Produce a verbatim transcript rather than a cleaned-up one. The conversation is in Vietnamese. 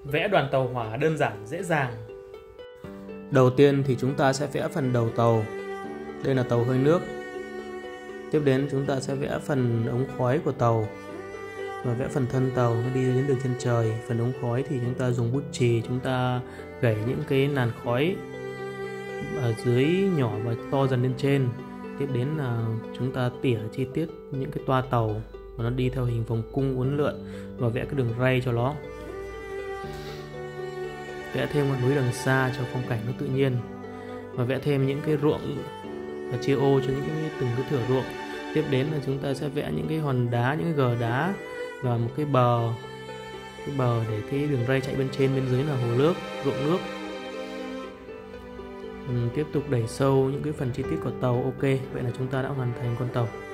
Vẽ đoàn tàu hỏa đơn giản dễ dàng. Đầu tiên thì chúng ta sẽ vẽ phần đầu tàu. Đây là tàu hơi nước. Tiếp đến chúng ta sẽ vẽ phần ống khói của tàu và vẽ phần thân tàu nó đi đến đường chân trời. Phần ống khói thì chúng ta dùng bút chì, chúng ta gảy những cái làn khói ở dưới nhỏ và to dần lên trên. Tiếp đến là chúng ta tỉa chi tiết những cái toa tàu và nó đi theo hình vòng cung uốn lượn và vẽ cái đường ray cho nó. Vẽ thêm một núi đằng xa cho phong cảnh nó tự nhiên và vẽ thêm những cái ruộng và chia ô cho những cái từng cái thửa ruộng. Tiếp đến là chúng ta sẽ vẽ những cái hòn đá, những cái gờ đá và một cái bờ cái bờ để cái đường ray chạy bên trên, bên dưới là hồ nước, ruộng nước. Ừ, tiếp tục đẩy sâu những cái phần chi tiết của tàu. Ok, vậy là chúng ta đã hoàn thành con tàu.